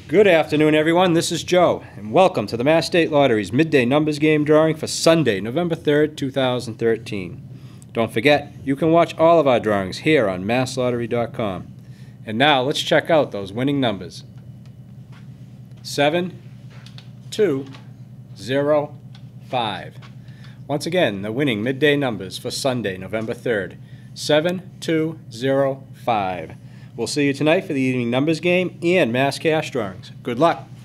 Good afternoon, everyone. This is Joe, and welcome to the Mass State Lottery's Midday Numbers Game drawing for Sunday, November 3rd, 2013. Don't forget, you can watch all of our drawings here on masslottery.com. And now, let's check out those winning numbers. 7, 2, 0, 5. Once again, the winning midday numbers for Sunday, November 3rd. 7, 2, 0, 5. We'll see you tonight for the evening numbers game and mass cash drawings. Good luck.